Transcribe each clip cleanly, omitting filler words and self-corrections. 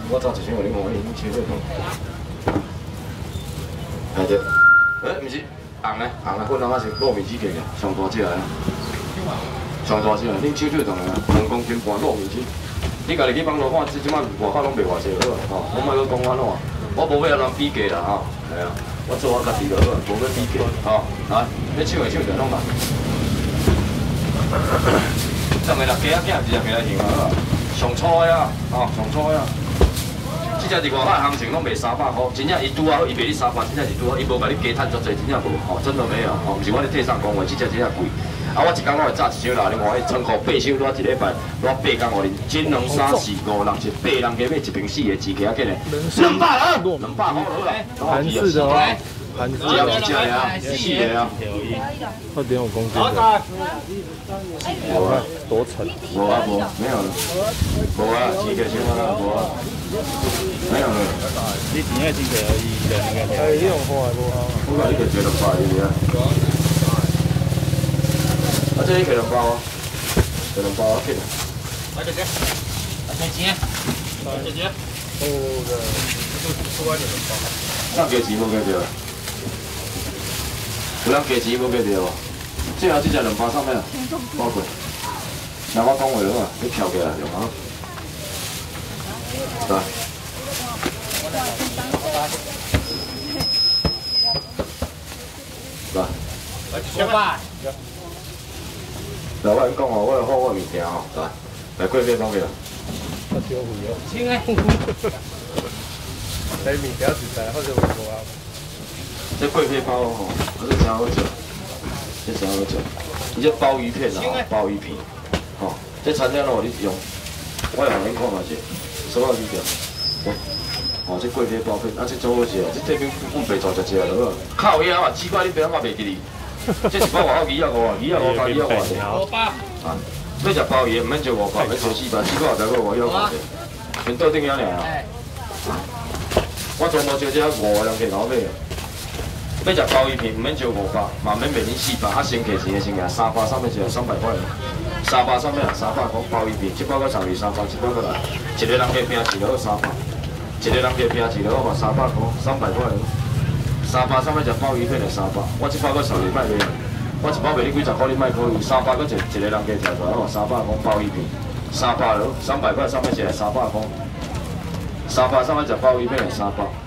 我早一箱互你看，你切这种。哎对，毋是红嘞，红嘞，粉红啊是糯米鸡给的，上大只啊，上大只啊，恁手手动啊，2公斤半糯米鸡。你家己去网络看，即摆外口拢卖偌济好啊，吼，我莫去讲安怎，我无要安怎比价啦，吼，系啊，我做我家己就好，无要比价，吼，来，你唱的唱着拢来。十个六鸡仔囝，20个来行啊，上粗的啊，吼，上粗的啊。即只伫外口行情拢卖300块，真正伊拄好，伊卖你300，真正是拄好，伊无甲你加趁足济，真正无，吼，真的没有，吼，毋是我咧替上讲话，即只真正贵。啊，我一工我会炸一箱啦，你看，迄仓库8箱，我一礼拜我8工互恁，1、2、3、4、5、6、7、8人加买一瓶4个鸡脚仔紧嘞，200啦，200块好啦， 韩式的哦，韩式只要一只呀，4个啊 ，2.5公斤的， 无啊， 多沉， 无啊无，没有了，无啊，鸡脚先啦，无啊，没有了。 你钱爱真济而已，就应该。 哎，这种花还无好。 我讲你就200而已啊。啊，这一个2包啊，2包啊，紧啊。 来这些，来钱，来这些。 哦，对，出来2包。 咱加钱无加着，有人加钱无加着无？最后这只2包上面啊，包过。那我讲话了啊，你跳起来用啊。来。来。 来吧。 来，我讲哦，我有好我物件吼，来贵妃包起来。 我收费哦。 请诶。 来物件实在好像无啊。 这贵妃包吼，这真好食，这真好食。伊这鲍鱼片啊，鲍鱼片，吼，这餐厅咯，你用，我会互恁看嘛是，什么鱼条？哦，这贵妃包片，啊，这做好食，这这边阮白做食就好。靠遐嘛，奇怪，你别我袂记哩。这一包外口250啊，250加250啊。啊，要食鲍鱼，唔免招500，要招400，400才够我要500。连桌顶遐尔啊。我全部招这5个人去搞买。要食鲍鱼片，唔免招500，嘛免卖恁400，啊，先客钱的先客，300上面就300块，300上面啊300块鲍鱼片，一包个300，1包个来，一个人去拼一落300，一个人去拼一落嘛300块，300块。300上面食鲍鱼片就300，我一包个12卖卖，我一包卖你几十块，你卖可以300个一个人加食出来，我300块鲍鱼片，300咯，300块上面是300块，300上面食鲍鱼片就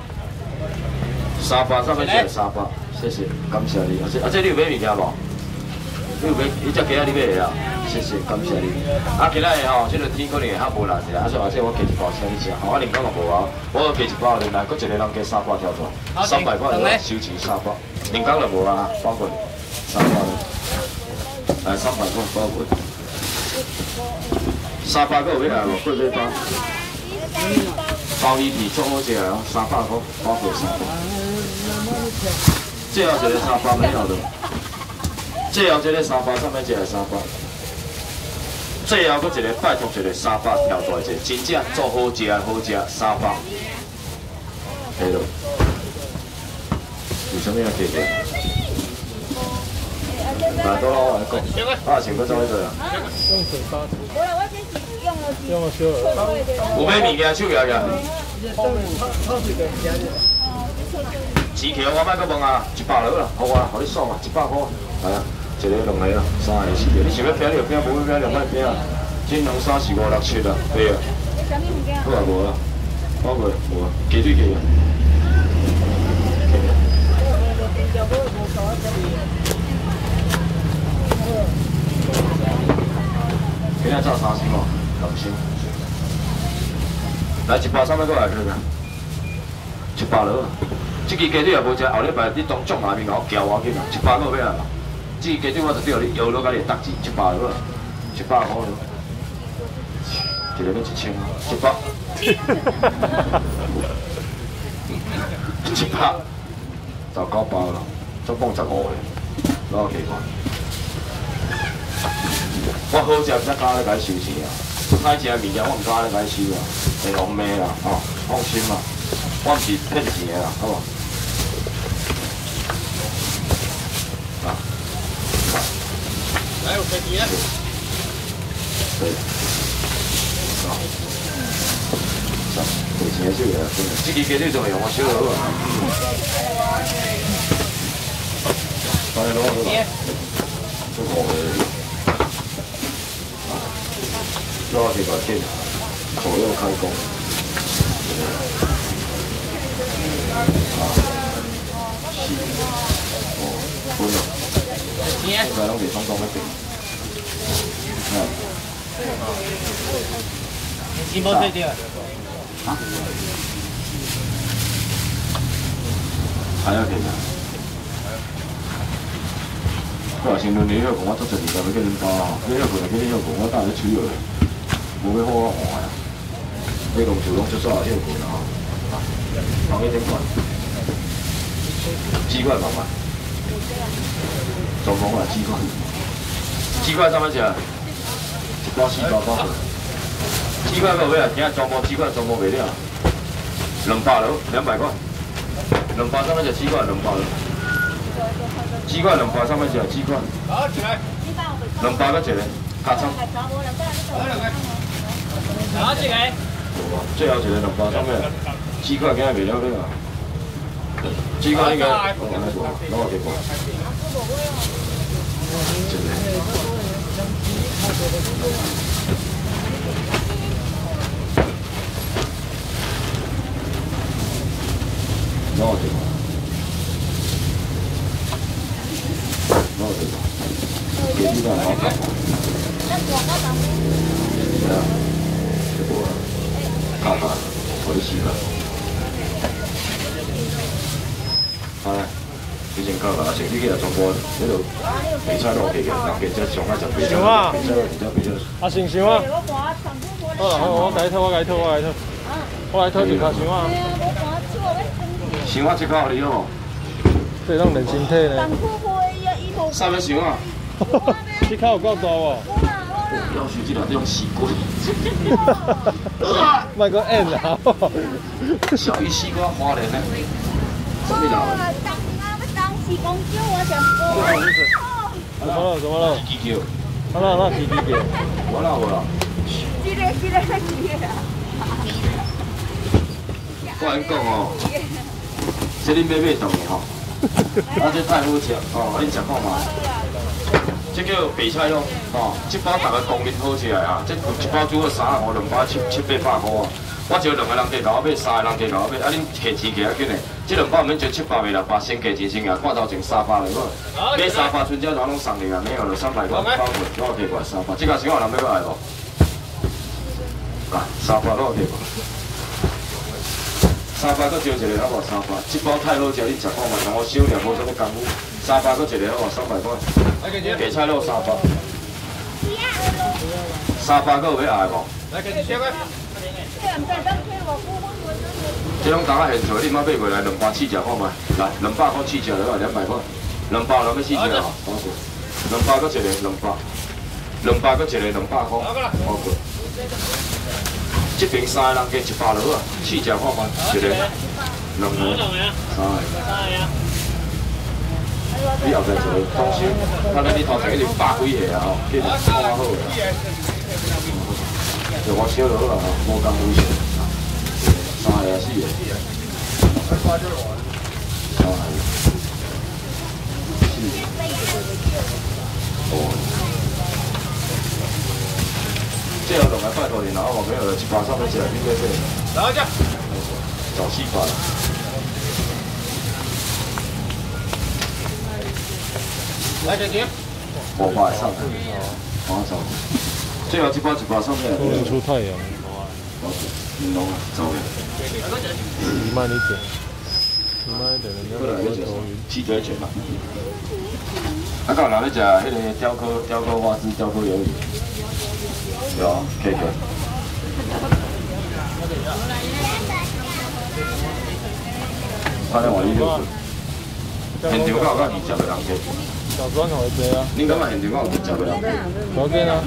300，300上面是300，谢谢，感谢你，啊这你有买物件无？你有买，你只鸡仔你买的啊？谢谢，感谢你。啊，今仔日吼，这个天可能会较无力一下，啊所以或者我加一包请你食，吼，我另讲也无啊，我加一包另来，搁一个人加300条出来，300块收钱300，另讲就无啊，包括300了，来300块包括，300个有要来无？贵妃包，鲍鱼皮做好食哦，300块包括300，最后一个300没有的。最后这个300上面一个300，最后搁一个拜托一个300调大一个，真正做好食的好食300，嘿咯，有啥物要解决？来，多老来讲，啊，先搁做迄个啊。 用嘴巴。 无啦，我这是用了用了烧了。 有买物件手摇摇。钱条我莫搁问啊，100落啦，好啊，互你爽啊，100块，来啊。1个、2个啦，3个、4个，你想要拼就拼，无要拼就莫拼啊。1、2、3、4、5、6、7啦，对啊。好啊，无啊，包括无啊，加水加啊。今仔炸3箱哦，2箱。来100上面过来看看，100落啊。这支鸡腿也无食，后礼拜你当种下面我交我紧啊，100个要来嘛。这鸡腿我就对你摇落，甲你搭钱100落，100块落，一个要1000啊，100，100，就9包啦，总共15个，攞奇怪。我好食才敢咧甲你收钱啊，歹食的物件我唔敢咧甲你收啊，会红骂啦，吼，放心啦，我唔是骗钱的啦，好无？ 来，有飞机啊！ 对。 赔钱的手啊，真的，这支鸡腿怎么用？我烧好啊。当然攞好啦，都好嘅。攞幾個先，左右開工。本啊，應該攏未放工一定。 你冇退掉。 啊？係啊，其實。佢話前兩年呢個講我執實年代俾佢點講？呢個佢呢個講我帶咗處理，冇咩好啊我啊！呢個條龍出咗啊，呢個盤啊，放幾點棍？雞塊慢慢，做講啊雞塊，雞塊三蚊錢啊，一包400包。雞塊個位啊，今日裝包雞塊裝包未了，200佬200塊，200三蚊隻雞塊200佬。雞塊200三蚊隻雞塊，200個一個，加餐。 攞住佢。 最後一個200三蚊，雞塊今日未了呢個。雞塊應該攞我幾個？攞我幾個？幾啲都係我夾。係啊，呢個夾下我啲試啦。係，以前夾下，成啲幾日做過喺度比賽落嚟嘅，人嘅即係上一陣比賽，比賽。 阿成成啊！好啦，我解拖，我解拖，我來拖一卡成啊！ 成啊，即刻你咯。 這種人身體呢 ？3蚊成啊！ 這卡有夠大喎！ 要是這種死龜， 賣個 N 啊！ 小魚死龜花蓮呢？什麼人？ 怎麼了？ 雞叫。 那雞叫。 我啦。我跟你講哦，這恁買當的吼，啊這太好食哦，恁食看嘛。這叫白菜咯，哦，這包大概公斤好起來啊，這一包煮個350、200、700、800塊啊。我就2個人加我買，3個人加我買，啊恁下錢加緊嘞。這2包唔免就700未600，先加錢先啊，看到淨300了個。買300春節然後攏送你啊，沒有就300塊包括，攞幾塊300，這個是我人要買無？啊，300攞幾塊？300個招一個，好無300，這包太好食，你食看嘛，我少量冇什麼功夫。300個一個，好無300塊。白菜肉300。300個有要愛無？這種當下現做，你莫買過來200試食看覓，來200塊試食就200塊，200人要試食吼，200個一個200個一個200塊，好過。這邊3個人加100落啊，試食看覓，一個、2個、3個。你後生做裝修，睇你頭前嗰條100幾個啊，其實講好嘅。就我燒咗啦，冇咁好食。3個4個。即係我同佢拜託你拿我朋友700、300隻，應該係。拿一隻。找400。來姐姐。500300。500。最後1包100300。 不能出太陽。 弄走了。 你慢一點，你慢一點，人家不會頭暈。 試咗一隻嘛。啊，剛人咧食迄個雕刻花枝、雕刻魷魚，有啊，可以。反正我呢度，現場敢有20個人嘅？ 小磚頭會啊。 你感覺現場敢有20個人嘅？ 冇見啊。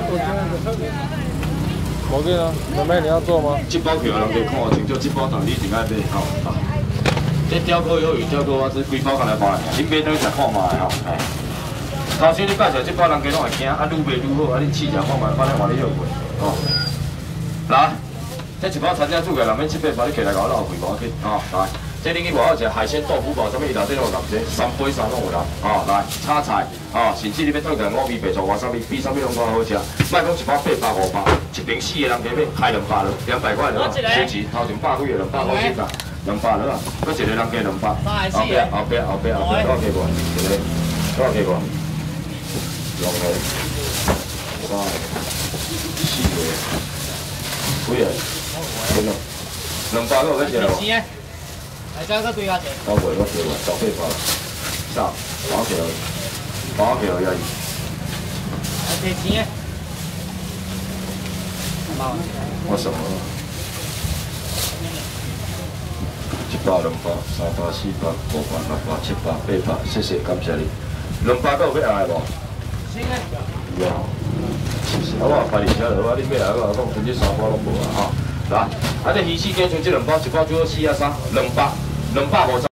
冇見啊，妹妹你要做嗎？ 這包票人家看清楚，這包當你應該買吼。這雕刻魷魚、雕刻花枝，規包干來包爾，恁買倒去食看嘛吼。頭先你介紹這包人家攏會驚，啊愈賣愈好，啊恁試食看嘛，反正話你有賣，吼。來， 这一包餐厅煮个，人免700包，你摕来甲我捞贵无要紧，吼来。这恁去外口食海鲜豆腐包，啥物伊内底拢有含这3杯3拢有啦，吼来炒菜，吼甚至你要烫个五味白醋，话啥物比啥物拢较好食。莫讲一包800、500，一瓶4个人加买开200了，200块了，收钱头前100几个200块钱啦，200了啊，搁一个人加200，后壁，多少加无？一个，多少加无？2个、3个、4个，几个？真咯，200个有几个？ 来，再个对下钱。 我袂，我袂，18包，啥？包起来，包起来而已。 来，提钱。 我什么？1包、2包、3包、4包、5包、6包、7包、8包，谢谢，感谢你。200个有要爱无？ 行啊。 有。谢谢。我排你车了，你买来我讲，剩这3包拢无啊，吼。来，这鱼翅鸡像这2包，1包最好4啊3，200，250。